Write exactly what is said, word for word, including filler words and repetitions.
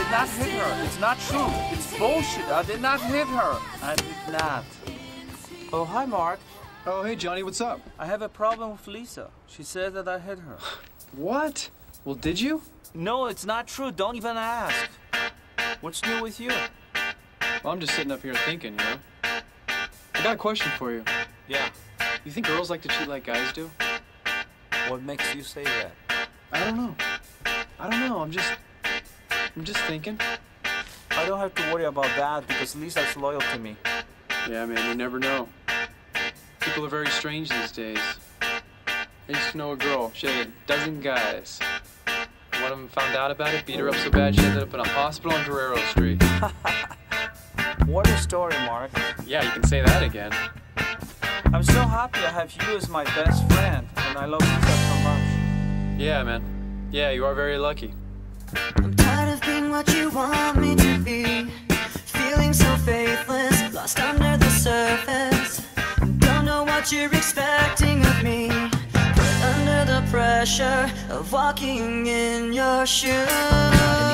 did not hit her. It's not true. It's bullshit. I did not hit her. I did not. Oh, hi, Mark. Oh, hey, Johnny, what's up? I have a problem with Lisa. She said that I hit her. What? Well, did you? No, it's not true. Don't even ask. What's new with you? Well, I'm just sitting up here thinking, you know? I got a question for you. Yeah. You think girls like to cheat like guys do? What makes you say that? I don't know. I don't know. I'm just... I'm just thinking. I don't have to worry about that because Lisa's loyal to me. Yeah, man, you never know. People are very strange these days. I used to know a girl. She had a dozen guys. One of them found out about it, beat her up so bad she ended up in a hospital on Guerrero Street. What a story, Mark. Yeah, you can say that again. I'm so happy I have you as my best friend, and I love Lisa so much. Yeah, man. Yeah, you are very lucky. I'm tired of being what you want me to be, feeling so faithless, lost under the surface. Don't know what you're expecting of me, put under the pressure of walking in your shoes.